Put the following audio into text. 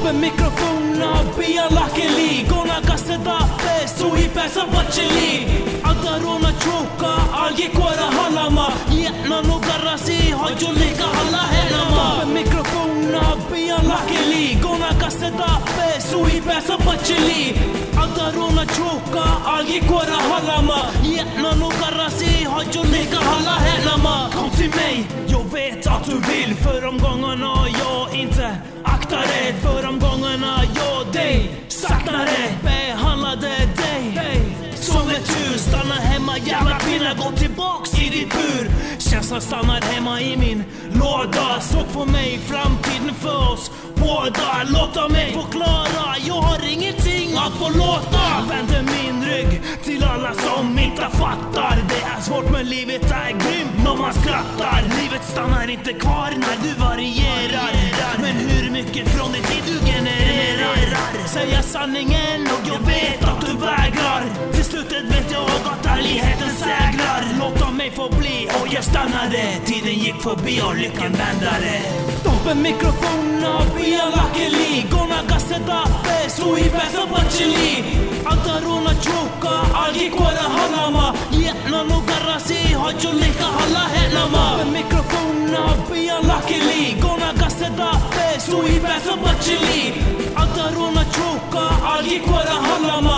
पे मिक्रोफोन बिया लाकेली गोना kastada besu i pesa bacheli adarona choka alge kora halama yetna no garasi hojolika hala helama pe mikrofon biya lakeli gona kastada besu i pesa bacheli adarona choka alge kora halama yetna no garasi hojolika hala helama kom till mig jag vet att du vill för de gångerna jag inte aktar dig för de gångerna jag dig saknade behandlade dig som ett hus. Stanna hemma jävla kvinna, gå tillbaks i ditt bur. Känslan stannar hemma i min låda. Såg på mig, framtiden för oss båda. Låta mig förklara, jag har ingenting att förlåta. Vänder min rygg till alla som inte fattar. Det är svårt men livet är grymt när man skrattar. Livet stannar inte kvar när du varierar. Men hur mycket från ditt liv du genererar? Säga sanningen och jag vet att du vägrar. Till slutet vet jag att ärligheten sägrar. Låta mig få bli och jag stannade. Tiden gick förbi och lyckan vändade. Toppe mikrofona via lakeli gona kaseta besu i pesa bacheli adarona choka algi kora halama yetna no garasi hojolika hala helama Toppe mikrofona via lakeli gona kaseta besu i pesa bacheli adarona choka algi kora halama